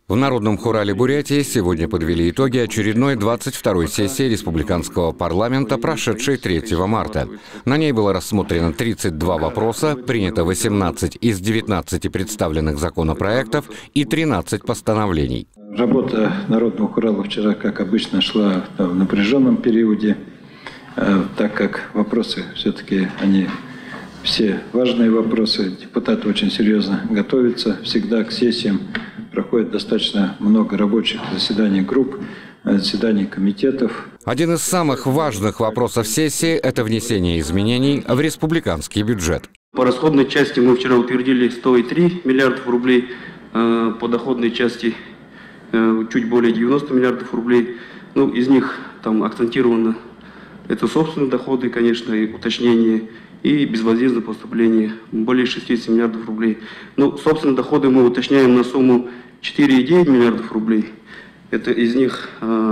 В Народном хурале Бурятии сегодня подвели итоги очередной 22-й сессии Республиканского парламента, прошедшей 3 марта. На ней было рассмотрено 32 вопроса, принято 18 из 19 представленных законопроектов и 13 постановлений. Работа Народного хурала вчера, как обычно, шла в напряженном периоде, так как вопросы все-таки они все важные вопросы. Депутаты очень серьезно готовятся всегда к сессиям. Проходит достаточно много рабочих заседаний групп, заседаний комитетов. Один из самых важных вопросов сессии – это внесение изменений в республиканский бюджет. По расходной части мы вчера утвердили 103 миллиардов рублей, по доходной части чуть более 90 миллиардов рублей. Ну, из них там акцентировано это собственные доходы, конечно, и уточнение, и безвозмездное поступление более 60 миллиардов рублей. Ну, собственные доходы мы уточняем на сумму 4,9 миллиардов рублей. Это из них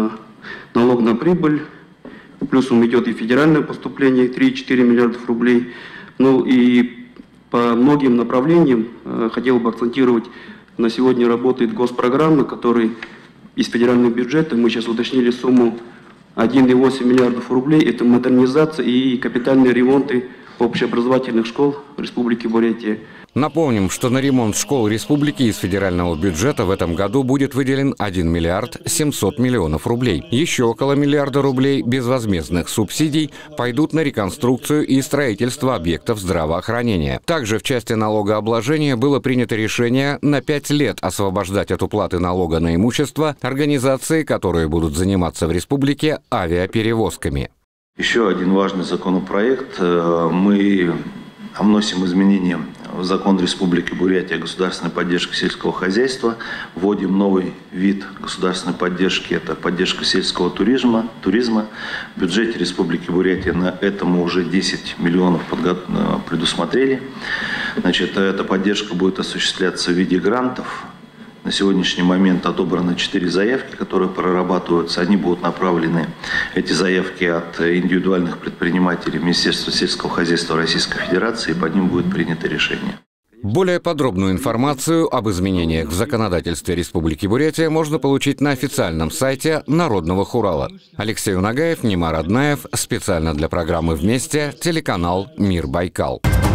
налог на прибыль, плюсом идет и федеральное поступление 3,4 миллиардов рублей. Ну и по многим направлениям хотел бы акцентировать, на сегодня работает госпрограмма, которая из федерального бюджета, мы сейчас уточнили сумму 1,8 миллиардов рублей. Это модернизация и капитальные ремонты общеобразовательных школ в Республике Бурятия. Напомним, что на ремонт школ республики из федерального бюджета в этом году будет выделен 1 миллиард 700 миллионов рублей. Еще около миллиарда рублей безвозмездных субсидий пойдут на реконструкцию и строительство объектов здравоохранения. Также в части налогообложения было принято решение на 5 лет освобождать от уплаты налога на имущество организации, которые будут заниматься в республике авиаперевозками. Еще один важный законопроект. Мы вносим изменения в закон Республики Бурятия о государственной поддержке сельского хозяйства. Вводим новый вид государственной поддержки. Это поддержка сельского туризма. В бюджете Республики Бурятия на это мы уже 10 миллионов предусмотрели. Значит, эта поддержка будет осуществляться в виде грантов. На сегодняшний момент отобраны 4 заявки, которые прорабатываются. Они будут направлены, эти заявки, от индивидуальных предпринимателей Министерства сельского хозяйства Российской Федерации, и по ним будет принято решение. Более подробную информацию об изменениях в законодательстве Республики Бурятия можно получить на официальном сайте Народного хурала. Алексей Унагаев, Немар Аднаев. Специально для программы «Вместе», телеканал «Мир Байкал».